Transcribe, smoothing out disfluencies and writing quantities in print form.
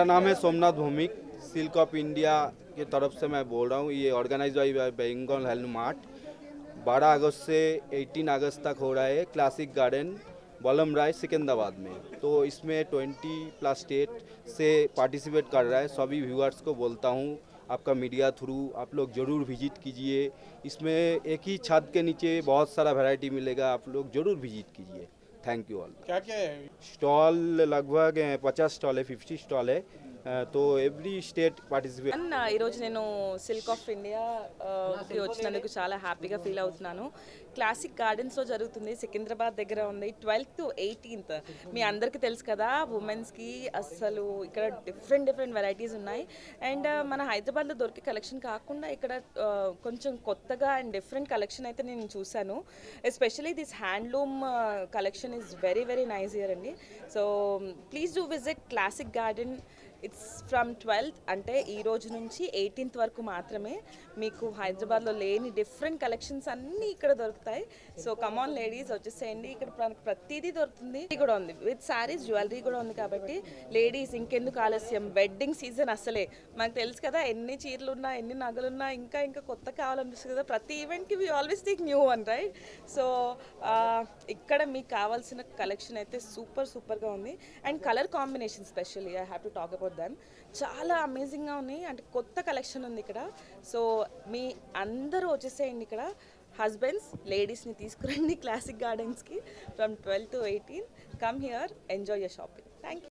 मेरा नाम है Somnath Bhowmick. Silk of India की तरफ से मैं बोल रहा हूँ। ये organise by Bengal handloom mart 12 अगस्त से 18 अगस्त तक हो रहा है क्लासिक गार्डन बलम राय सिकंदराबाद में। तो इसमें 20+ स्टेट से पार्टिसिपेट कर रहा है। सभी व्यूअर्स को बोलता हूँ आपका मीडिया थ्रू आप लोग ज़रूर विजिट कीजिए। इसमें एक ही छत के नीचे बहुत सारा वैरायटी मिलेगा, आप लोग ज़रूर विजिट कीजिए। Thank you all. क्या क्या है? स्टॉल लगभग 50 स्टॉल है, 50 स्टॉल है। तो ఎవ్రీ స్టేట్ పార్టిసిపేట్ అన్న ఈరోజు నేను సిల్క్ ఆఫ్ ఇండియాకి వచ్చినందుకు చాలా హ్యాపీగా ఫీల్ అవుతున్నాను. క్లాసిక్ గార్డెన్స్లో జరుగుతుంది, సికింద్రాబాద్ దగ్గర ఉంది. 12th to 18th మీ అందరికీ తెలుసు కదా, ఉమెన్స్కి అసలు ఇక్కడ డిఫరెంట్ వెరైటీస్ ఉన్నాయి. అండ్ మన హైదరాబాద్లో దొరికే కలెక్షన్ కాకుండా ఇక్కడ కొంచెం కొత్తగా అండ్ డిఫరెంట్ కలెక్షన్ అయితే నేను చూశాను. Especially this handloom collection is very nice here అండి. So please do visit classic garden. It's from 12th అంటే ఈ రోజు నుంచి 18th వరకు మాత్రమే. మీకు హైదరాబాద్లో లేని డిఫరెంట్ కలెక్షన్స్ అన్నీ ఇక్కడ దొరుకుతాయి. సో కమాన్ లేడీస్ వచ్చేసేయండి, ఇక్కడ ప్రతిదీ దొరుకుతుంది. ఇది కూడా ఉంది విత్ శారీస్, జ్యువెలరీ కూడా ఉంది. కాబట్టి లేడీస్ ఇంకెందుకు ఆలస్యం, వెడ్డింగ్ సీజన్ అసలే మనకు తెలుసు కదా, ఎన్ని చీరలున్నా ఎన్ని నగలున్నా ఇంకా కొత్త కావాలనిపిస్తుంది కదా. ప్రతి ఈవెంట్కి we always think new one, right? So ఇక్కడ మీకు కావాల్సిన కలెక్షన్ అయితే సూపర్గా ఉంది. And colour combination specially I have to talk about them. చాలా అమేజింగ్గా ఉన్నాయి. అంటే కొత్త కలెక్షన్ ఉంది ఇక్కడ. సో మీ అందరూ వచ్చేసేయండి ఇక్కడ. హస్బెండ్స్ లేడీస్ని తీసుకురండి క్లాసిక్ గార్డెన్స్కి from 12 to 18. Come here, enjoy your shopping. Thank you.